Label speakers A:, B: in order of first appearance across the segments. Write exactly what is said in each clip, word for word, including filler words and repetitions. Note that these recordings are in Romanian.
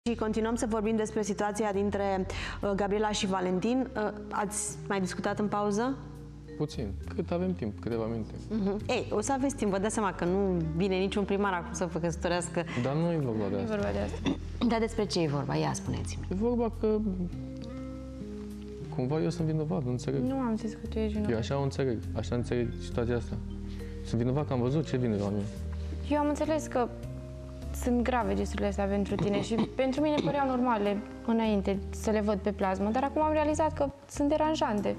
A: Și continuăm să vorbim despre situația dintre uh, Gabriela și Valentin. Uh, ați mai discutat în pauză?
B: Puțin. Cât avem timp, câteva minute.
A: Uh-huh. Ei, o să aveți timp, vă dați seama că nu vine niciun primar acum să vă căsătorească.
B: Dar nu e vorba de asta.
C: Nu e vorba de asta.
A: Dar despre ce e vorba? Ia, spuneți-mi.
B: E vorba că cumva eu sunt vinovat, nu înțeleg.
C: Nu am zis că tu ești vinovat.
B: Eu așa o înțeleg, așa înțeleg situația asta. Sunt vinovat că am văzut ce vine la mine.
C: Eu am înțeles că sunt grave gesturile astea pentru tine și pentru mine păreau normale înainte să le văd pe plasmă, dar acum am realizat că sunt deranjante.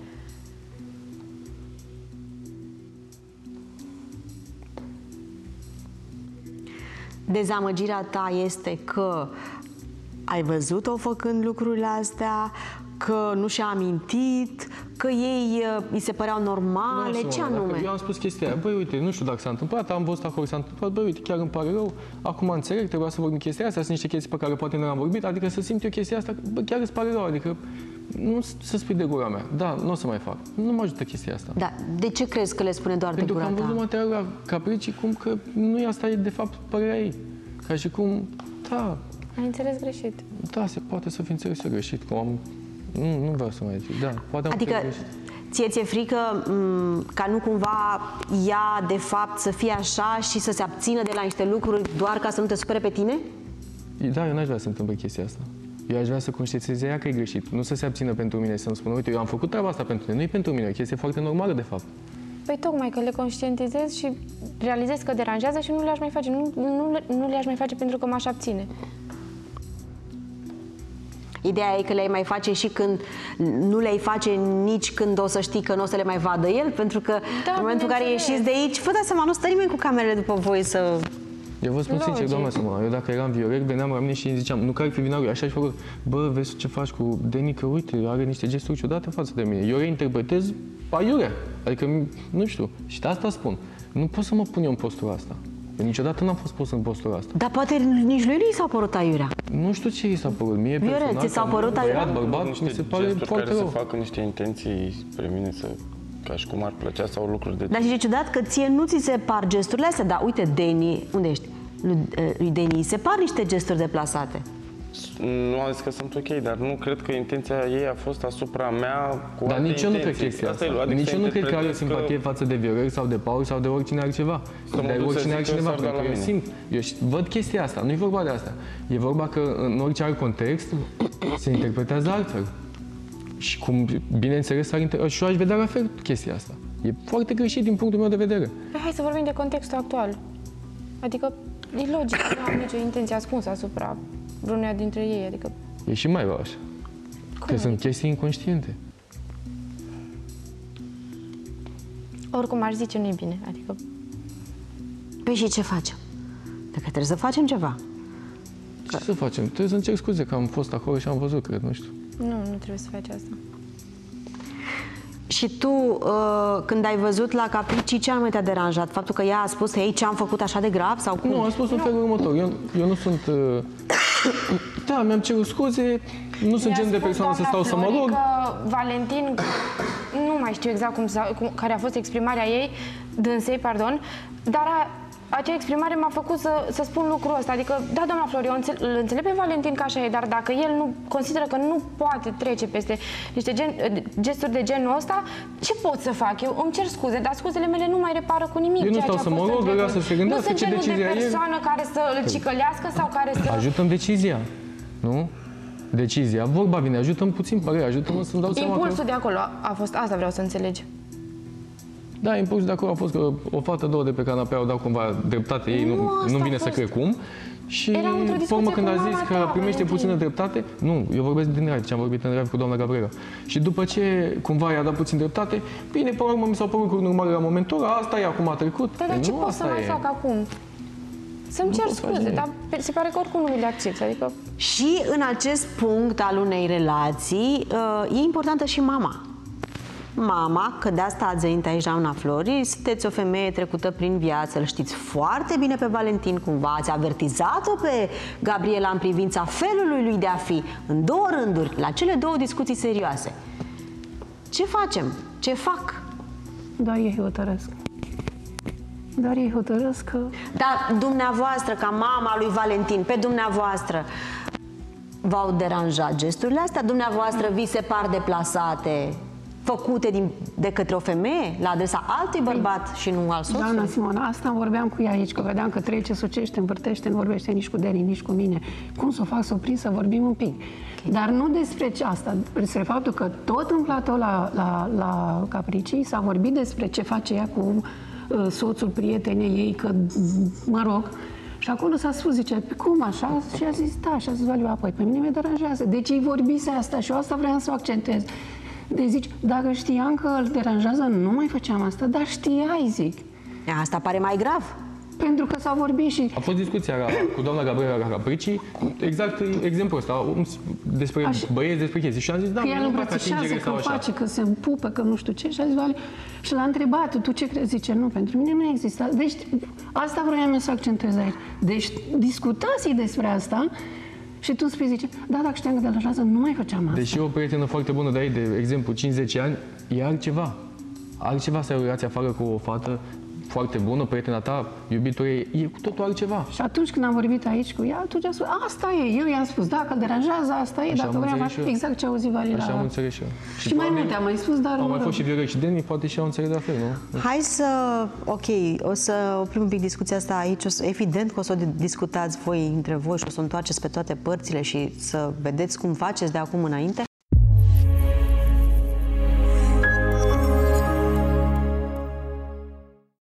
A: Dezamăgirea ta este că ai văzut-o făcând lucrurile astea, că nu și-a amintit, că ei îi se păreau normale,
B: Nu,
A: ce
B: Simona,
A: anume?
B: Eu am spus chestia aia. Băi, uite, nu știu dacă s-a întâmplat, am văzut acolo s-a întâmplat, băi, uite, chiar îmi pare rău, acum înțeleg, trebuia să vorbim chestia asta, sunt niște chestii pe care poate nu am vorbit, adică să simt eu chestia asta, bă, chiar îți pare rău, adică nu să spui de gura mea. Da, nu o să mai fac. Nu mă ajută chestia asta.
A: Da, de ce crezi că le spune doar
B: Pentru
A: de
B: că
A: gura
B: am
A: ta?
B: văzut materialul la Capricii cum că nu e asta, e de fapt părerea ei. Ca și cum, da,
C: Ai înțeles greșit.
B: da, se poate să fi înțeles greșit, cum am... Nu, nu vreau să mai zic, da, poate am
A: Adică
B: greșit.
A: ție ți-e frică m, ca nu cumva ea de fapt să fie așa și să se abțină de la niște lucruri doar ca să nu te supere pe tine?
B: Da, eu n-aș vrea să întâmple chestia asta. Eu aș vrea să conștientizeze ea că e greșit. Nu să se abțină pentru mine, să-mi spună, uite, eu am făcut treaba asta pentru tine, nu e pentru mine, o chestie foarte normală, de fapt.
C: Păi tocmai că le conștientizez și realizez că deranjează și nu le-aș mai face. Nu, nu, nu le-aș mai face pentru că m-aș abține.
A: Ideea e că le-ai mai face și când nu le-ai face nici când o să știi că nu o să le mai vadă el, pentru că
C: Da,
A: în momentul în care
C: bineînțeles.
A: ieșiți de aici, vă dați seama, nu stă nimeni cu camerele după voi să...
B: Eu vă spun
C: Logic.
B: sincer, doamna Simona, eu dacă eram viorel, veneam la mine și îmi ziceam, nu că ar fi vinat, eu așa și făcut, bă, vezi ce faci cu Deni, că uite, are niște gesturi ciudate față de mine. Eu reinterpretez aiurea, adică, nu știu, și de asta spun, nu pot să mă pun eu în postura asta. Eu niciodată n-am fost pus în postura asta.
A: Dar poate nici lui nu i s-a părut aiurea.
B: Nu știu ce i s-a părut. Mie
A: Viorel,
B: personal,
A: ți s-au
B: ca
A: părut
B: băiat,
A: aiurea?
B: bărbat,
D: niște
B: mi se pare
D: gesturi
B: foarte
D: care
B: rău.
D: să facă niște intenții spre mine, să, ca și cum ar plăcea sau lucruri de...
A: Dar și ce ciudat că ție nu ți se par gesturile astea, dar uite, Deni, unde ești? Lui lui Deni îi se par niște gesturi deplasate.
D: Nu am zis că sunt ok, dar nu cred că intenția ei a fost asupra mea cu
B: Dar
D: alte
B: nici eu nu cred
D: intenții.
B: chestia asta.
D: e, adică
B: Nici
D: să
B: eu nu cred că are
D: interpretez
B: simpatie față de Viorel sau de Paul sau de oricine altceva.
D: Să mă
B: De
D: duc să
B: oricine
D: zic că
B: altcineva,
D: s-ar da
B: pentru că
D: la
B: eu
D: mine.
B: simt, eu ș- văd chestia asta, nu e vorba de asta. E vorba că în orice alt context se interpretează altfel. Și cum, bineînțeles, s-ar inter... și eu aș vedea la fel chestia asta. E foarte greșit din punctul meu de vedere.
C: Păi hai să vorbim de contextul actual. Adică e logic, nu am nicio intenție ascunsă asupra vreunuia dintre ei, adică...
B: E și mai rău așa. Că sunt chestii inconștiente.
C: Oricum aș zice, nu-i bine, adică...
A: Păi și ce facem? Dacă trebuie să facem ceva.
B: Ce să facem? Trebuie să încerc scuze că am fost acolo și am văzut, cred, nu știu.
C: Nu, nu trebuie să faci asta.
A: Și tu, uh, când ai văzut la Capricii, ce anume te-a deranjat? Faptul că ea a spus, ei, ce am făcut așa de grav? Sau cum?
B: Nu, am spus în felul următor. Eu, eu nu sunt... Uh... Da, mi-am cerut scuze, nu sunt gen de persoană să stau să mă rog.
C: Că Valentin, nu mai știu exact cum, cum, care a fost exprimarea ei, dânsei, pardon, dar a, acea exprimare m-a făcut să, să spun lucrul ăsta. Adică, da, doamna Florio, înțeleg, îl înțeleg pe Valentin că așa e, dar dacă el nu consideră că nu poate trece peste niște gen, gesturi de genul ăsta, ce pot să fac? Eu îmi cer scuze, dar scuzele mele nu mai repară cu nimic.
B: Eu nu
C: ceea
B: stau
C: ce a
B: să mă
C: fost
B: rog,
C: între
B: ăla
C: voi.
B: să se gândească
C: Nu sunt
B: ce
C: genul de
B: decizia e.
C: persoană care să îl cicălească sau care să...
B: Ajutăm decizia, nu? Decizia. Vorba vine, ajutăm puțin părerea, ajutăm să-mi dau seama
C: Impulsul
B: că...
C: de acolo a fost, asta vreau să înțelegi.
B: Da, impulsul de acolo a fost că o fată, două de pe canapea au dat cumva dreptate ei,
A: Nu,
B: nu,
A: asta
B: nu
A: a
B: vine să
A: fost.
B: cred cum. Și
C: Era într-o discuție
B: formă când
C: cu
B: a
C: mama
B: zis
C: ta,
B: că primește
C: Valentin.
B: puțină dreptate, nu, eu vorbesc din live, ce am vorbit în live cu doamna Gabriela. Și după ce cumva i-a dat puțin dreptate, bine, pe urmă mi s-au părut lucruri normale la momentul ăla, asta e, acum a trecut.
C: Dar, dar
B: Păi
C: ce
B: nu,
C: pot
B: asta
C: să mai
B: e.
C: fac acum? Să-mi cer
B: pot face
C: scuze,
B: nimic.
C: dar pe- se pare că oricum nu mi le accept, adică...
A: Și în acest punct al unei relații, uh, e importantă și mama. Mama, că de asta ați venit aici, doamna Flori, sunteți o femeie trecută prin viață, îl știți foarte bine pe Valentin, cumva ați avertizat-o pe Gabriela în privința felului lui de a fi, în două rânduri, la cele două discuții serioase. Ce facem? Ce fac?
E: Doar ei hotărăsc. Doar ei hotărăsc că...
A: Dar dumneavoastră, ca mama lui Valentin, pe dumneavoastră, V-au deranjat gesturile astea? Dumneavoastră vi se par deplasate, făcute din, de către o femeie la adresa altui bărbat și nu al soțului?
E: Doamna Simona, asta vorbeam cu ea aici, că vedeam că trece, sucește, învârtește, nu vorbește nici cu Deni, nici cu mine. Cum să o fac să oprim, să vorbim un pic? Dar nu despre ce asta, despre faptul că tot în platou la, la, la Capricii s-a vorbit despre ce face ea cu uh, soțul prietenei ei, că, mă rog, și acolo s-a spus, zice, cum așa? Și a zis, da, și a zis Valiu, apoi, pe mine mă deranjează. Deci îi vorbise asta și eu asta vreau să o accentez. Deci zici, dacă știam că îl deranjează, nu mai făceam asta, dar știai, zic.
A: Asta pare mai grav.
E: Pentru că s-a vorbit și...
B: A fost discuția cu doamna Gabriela Capricii, exact exemplul ăsta, despre
E: Aș...
B: băieți, despre chestii. Și am zis, da,
E: că el
B: nu fac
E: îmbrățișează,
B: atingere
E: că
B: sau așa.
E: face, că se împupă, că nu știu ce. Și a zis, Vali, și l-a întrebat, tu ce crezi? Zice, nu, pentru mine nu există. Deci, asta vroiam eu să accentez aici. Deci, discutați despre asta și tu spui, zice, da, dacă știam că de la șasă, nu mai făceam asta.
B: Deși o prietenă foarte bună de ai, de exemplu, cinci zece ani, e altceva. Altceva să ai o relație afară cu o fată foarte bună, prietena ta, iubitul ei, e cu totul altceva.
E: Și atunci când am vorbit aici cu ea, atunci a spus, asta e, eu i-am spus, dacă îl deranjează, asta e,
B: Așa
E: dacă
B: am
E: vreau,
B: înțeles și eu.
E: exact ce a auzit Vali la...
B: Așa am înțeles și eu.
E: Și, și mai multe am mai spus, dar...
B: Au
E: mă
B: mai
E: rog.
B: fost și Viorel și Deni, poate și au înțeles la fel, nu?
A: Hai să, ok, o să oprim un pic discuția asta aici. O să, evident că o să o discutați voi între voi și o să o întoarceți pe toate părțile și să vedeți cum faceți de acum înainte.